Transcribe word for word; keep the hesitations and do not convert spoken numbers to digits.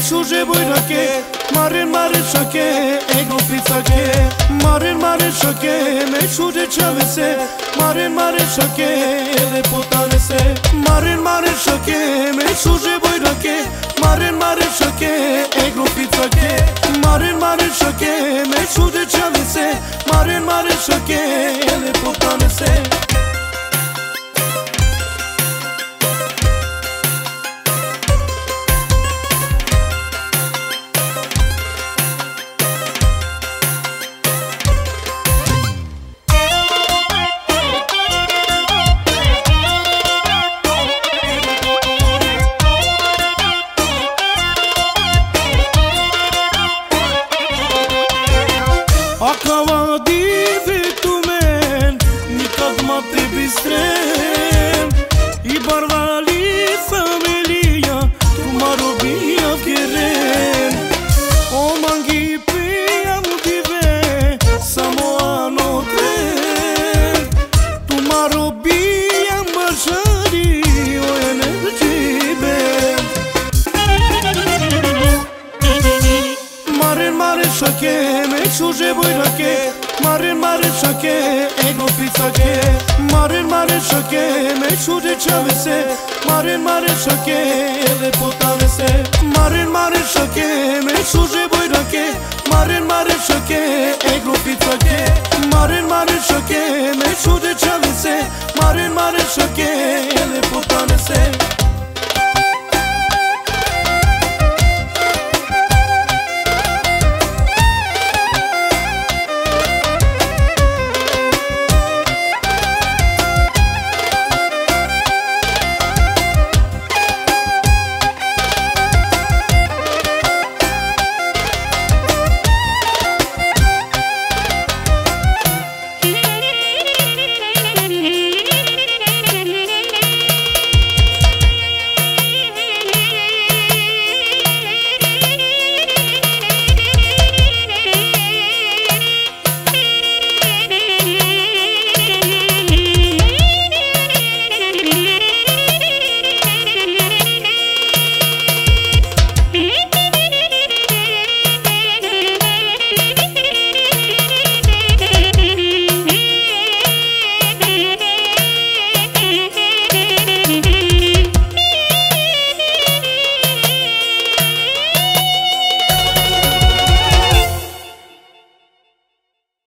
shuže bujrake, marin marin shake, ego pizake. Marin marin shake, me shuže chavese, marin marin shake, ele potanese. Marin marin shake, me shuže bujrake, marin marin shake, ego pizake. Marin marin shake, me shuže chavese, marin marin shake, ele potanese. Acaba divitumen, nikad ma te bistrem. I barvali familia, tu marobia vjeren. O mangi pia mudive, samo anotre. Tu marobia marshali, o energibe. Marin marin shake, me shuže bujrake, marin marin shake, ego pizake. Marin marin shake, me shuže chavese, marin marin shake, ele potanese. Marin marin shake, me shuže bujrake, marin marin shake, ego pizake. Marin marin shake, me shuže chavese, marin marin shake, ele potanese.